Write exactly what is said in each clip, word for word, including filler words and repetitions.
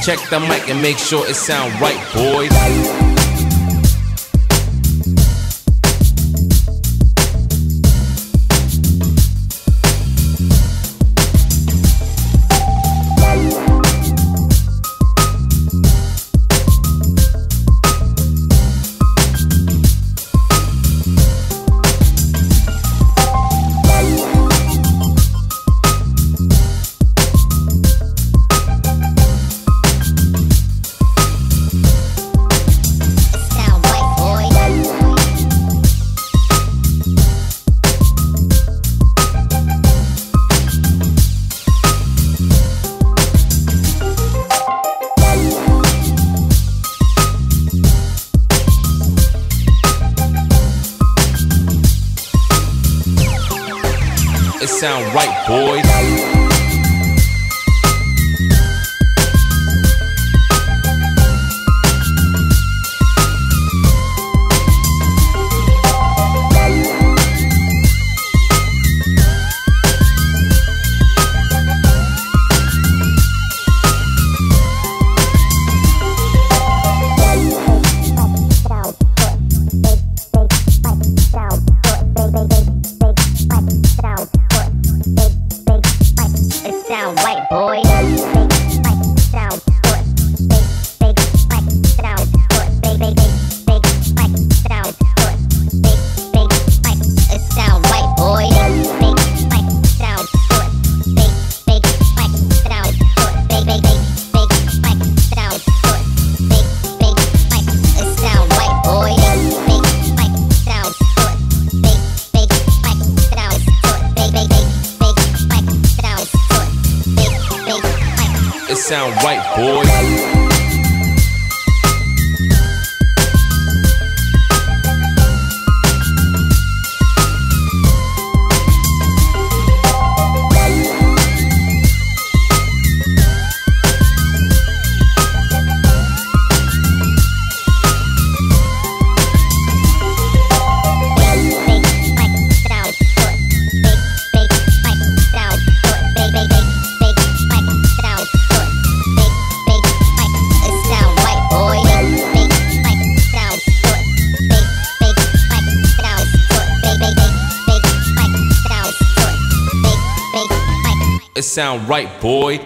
Check the mic and make sure it sound right, boys. It sound right, boys. Sound white, boy. Sound good. Big, big, like sound good. Big, big, big, big, like sound good. Big, big, like it sound white, boy. Big, like sound good. Big, big, like sound good. Big, big, big, big, like sound good. Big, big, like it sound white, boy. Big, like sound good. Big, big, like sound good. Big, big, big, big, like sound good. It sound right, boys. It sound right, boy.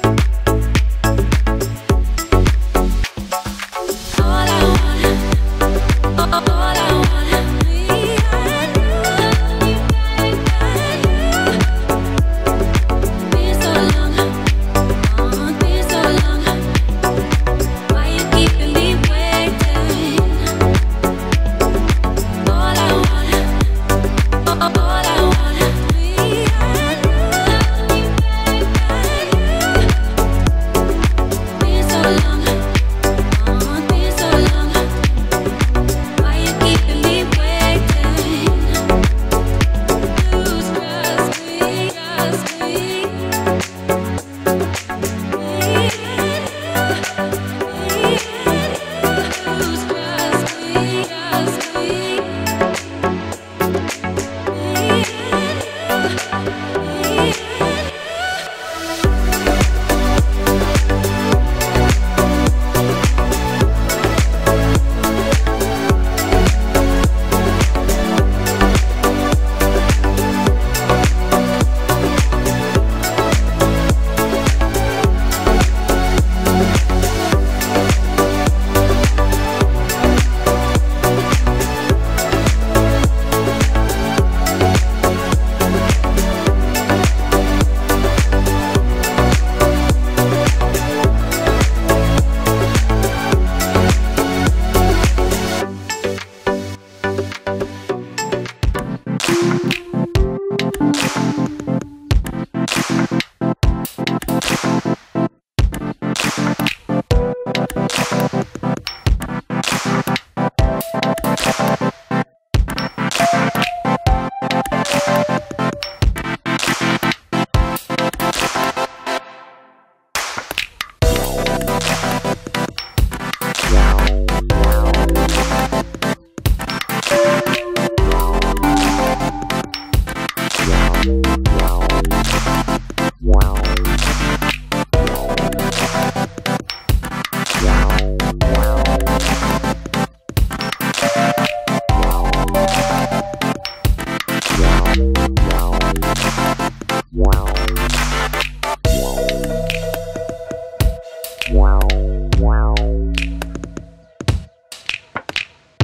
All I wanna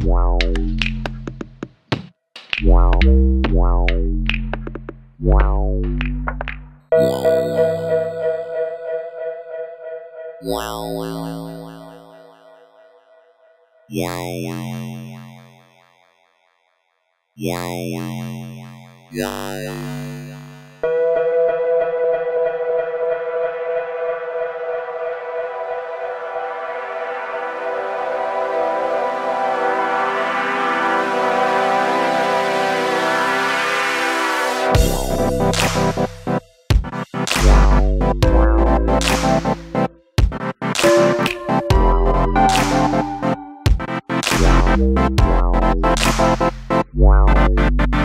Wow.